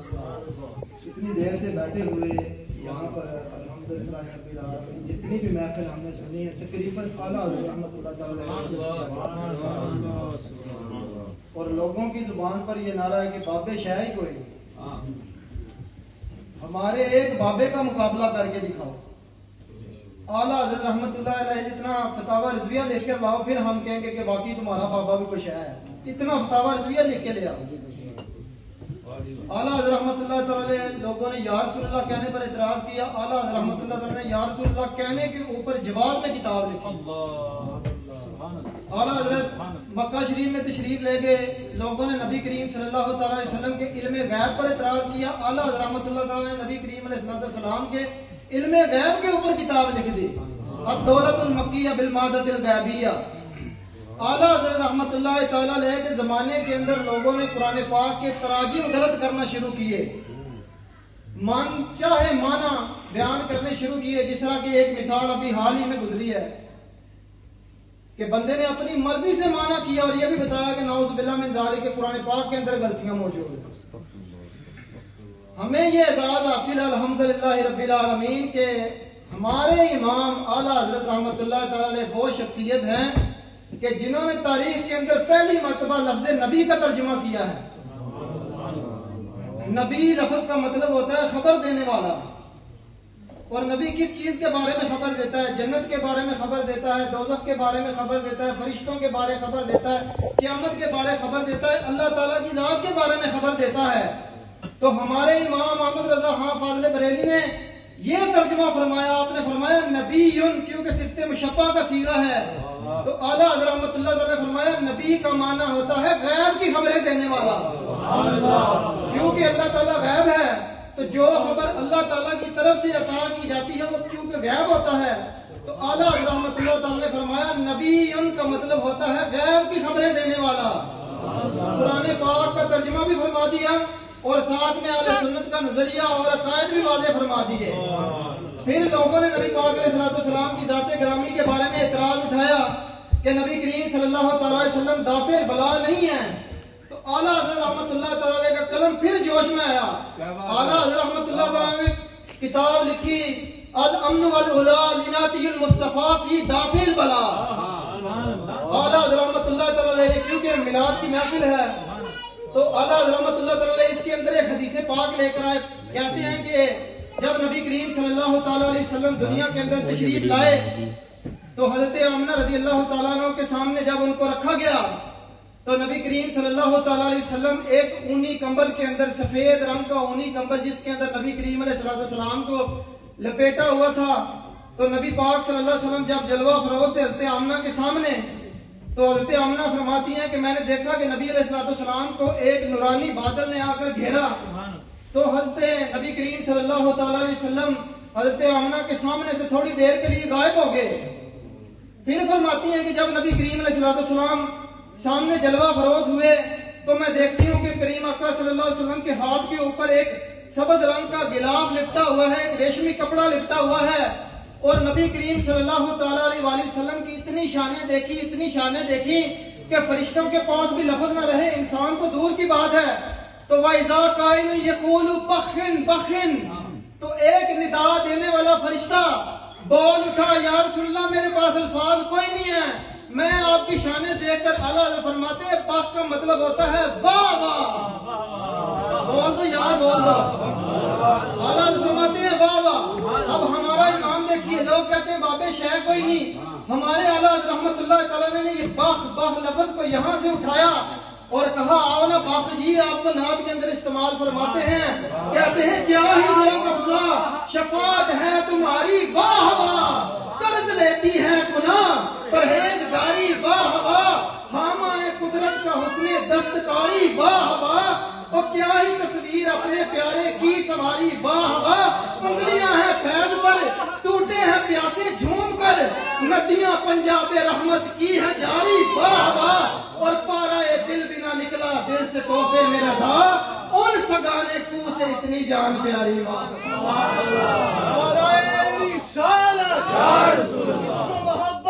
اتنی دیر سے بیٹھے ہوئے یہاں پر الحمدللہ رب العالمین جتنی بھی محفل ہم نے سنی ہے تقریباً اعلیٰ حضرت رحمۃ اللہ تعالیٰ اور لوگوں کی زبان پر یہ نعرہ ہے کہ بابے شہ ہی کوئی نہیں، ہمارے ایک بابے کا مقابلہ کر کے دکھاؤ۔ اعلیٰ حضرت رحمۃ اللہ علیہ جتنا فتاوی رضویہ لکھ کر لاؤ پھر ہم کہیں گے کہ واقعی تمہارا بابا بھی کچھ ہے، اتنا فتاوی رضویہ لکھ کے لے آؤ۔ اعلیٰ حضرت رحمۃ اللہ تعالیٰ لوگوں نے یا رسول اللہ کہنے پر اعتراض کیا، اعلیٰ حضرت رحمۃ اللہ تعالیٰ نے یا رسول اللہ کہنے کے اوپر جواب میں کتاب لکھی۔ اعلیٰ حضرت مکہ شریف میں تشریف لے گئے، لوگوں نے نبی کریم صلی اللہ تعالیٰ علیہ وسلم کے علم غیب پر اعتراض کیا، اعلیٰ حضرت رحمۃ اللہ تعالیٰ نے نبی کریم علیہ السلام کے علم غیب کے اوپر کتاب لکھ دی، الدورۃ المکیہ بالمادۃ الغیبیہ۔ اعلیٰ حضرت رحمۃ اللہ تعالیٰ علیہ کے زمانے کے اندر لوگوں نے قرآن پاک کے تراجم غلط کرنا شروع کیے، من چاہے مانا بیان کرنے شروع کیے، جس طرح کی ایک مثال ابھی حال ہی میں گزری ہے کہ بندے نے اپنی مرضی سے مانا کیا اور یہ بھی بتایا کہ نعوذ باللہ من ذالک کے قرآن پاک کے اندر غلطیاں موجود ہیں۔ ہمیں یہ اعزاز حاصل ہے الحمدللہ رب العالمین کہ ہمارے امام اعلیٰ حضرت رحمۃ اللہ تعالیٰ علیہ وہ شخصیت ہیں کہ جنہوں نے تاریخ کے اندر پہلی مرتبہ لفظ نبی کا ترجمہ کیا ہے۔ نبی لفظ کا مطلب ہوتا ہے خبر دینے والا، اور نبی کس چیز کے بارے میں خبر دیتا ہے؟ جنت کے بارے میں خبر دیتا ہے، دوزخ کے بارے میں خبر دیتا ہے، فرشتوں کے بارے میں خبر دیتا ہے، قیامت کے بارے میں خبر دیتا ہے، اللہ تعالیٰ کی ذات کے بارے میں خبر دیتا ہے۔ تو ہمارے امام احمد رضا خان فاضل بریلوی نے یہ ترجمہ فرمایا، آپ نے فرمایا نبی، کیونکہ صفت مشبہ کا صیغہ ہے، تو اعلیٰ حضرت رحمۃ اللہ تعالیٰ نے فرمایا نبی کا معنی ہوتا ہے غیب کی خبریں دینے والا، کیونکہ اللہ تعالیٰ غیب ہے تو جو خبر اللہ تعالیٰ کی طرف سے عطا کی جاتی ہے وہ کیونکہ غیب ہوتا ہے، تو اعلیٰ حضرت رحمۃ اللہ تعالیٰ نے فرمایا نبی کا مطلب ہوتا ہے غیب کی خبریں دینے والا۔ قرآن پاک کا ترجمہ بھی فرما دیا اور ساتھ میں اہل سنت کا نظریہ اور عقائد بھی واضح فرما دیے۔ پھر لوگوں نے نبی پاک علیہ السلام کی ذات گرامی کے بارے میں اعتراض اٹھایا کہ نبی کریم صلی اللہ تعالیٰ علیہ وسلم دافع بلا نہیں ہیں، تو اعلیٰ حضرت رحمۃ اللہ تعالیٰ علیہ کا قلم پھر جوش میں آیا، اعلیٰ حضرت رحمۃ اللہ تعالیٰ نے کتاب لکھی الامن والعلا لناتی المصطفیٰ فی دافع البلا۔ اعلیٰ حضرت رحمۃ اللہ تعالیٰ علیہ کیونکہ میلاد کی محفل ہے تو اعلیٰ حضرت رحمۃ اللہ تعالیٰ علیہ اس کے اندر ایک حدیث پاک لے کر آئے، کہتے ہیں کہ جب نبی کریم صلی اللہ تعالیٰ علیہ وسلم دنیا کے اندر تشریف لائے تو حضرت آمنہ رضی اللہ تعالیٰ عنہ کے سامنے جب ان کو رکھا گیا تو نبی کریم صلی اللہ تعالیٰ علیہ وسلم ایک اونی کمبل کے اندر، سفید رنگ کا اونی کمبل جس کے اندر نبی کریم علیہ السلام کو لپیٹا ہوا تھا، تو نبی پاک صلی اللہ علیہ وسلم جب جلوہ فروز تھے حضرت آمنہ کے سامنے تو حضرت آمنہ فرماتی ہیں کہ میں نے دیکھا کہ نبی علیہ السلام کو ایک نورانی بادل نے آ کر گھیرا، تو حضرت نبی کریم صلی اللہ تعالیٰ علیہ وسلم حضرت آمنہ کے سامنے سے تھوڑی دیر کے لیے غائب ہو گئے۔ پھر فرماتی ہیں کہ جب نبی کریم علیہ السلام سامنے جلوہ فروز ہوئے تو میں دیکھتی ہوں کہ کریم آقا صلی اللہ علیہ وسلم کے ہاتھ کے اوپر ایک سبز رنگ کا گلاب لپٹا ہوا ہے، ایک ریشمی کپڑا لپٹا ہوا ہے، اور نبی کریم صلی اللہ تعالیٰ علیہ وسلم کی اتنی شانیں دیکھی کہ فرشتوں کے پاس بھی لفظ نہ رہے، انسان تو دور کی بات ہے۔ تو وَإِذَا قَائِلٌ يَقُولُ بَخٍ بَخٍ، تو ایک ندا دینے والا فرشتہ بول اٹھا یا رسول اللہ میرے پاس الفاظ کوئی نہیں ہے، میں آپ کی شانیں دیکھ کر اعلیٰ فرماتے ہیں بخ کا مطلب ہوتا ہے واہ واہ، بول دو یار بول دو، اعلیٰ فرماتے ہیں واہ واہ۔ اب ہمارا امام دیکھیے، لوگ کہتے ہیں بابے شہ کوئی نہیں، ہمارے اعلیٰ رحمت اللہ تعالیٰ نے یہ بخ لفظ کو یہاں سے اٹھایا اور کہا آؤ نا باپ جی آپ کو نعت کے اندر استعمال فرماتے ہیں، کہتے ہیں کیا ہی لوگ قبضہ شفاعت ہے تمہاری واہ واہ، قرض لیتی ہے گناہ پرہیزگاری واہ واہ، ہامائے قدرت کا حسن دستکاری واہ واہ، اور کیا ہی تصویر اپنے پیارے کی سواری واہ واہ، انگلیاں ہیں فیض پر ٹوٹے ہیں پیاسے جھوم کر، ندیاں پنجاب رحمت کی ہے جاری واہ واہ، اور پارا دل بھی نہ نکلا دل سے تحفے میں رضا، ان سگانے کو سے اتنی جان پیاری واہ۔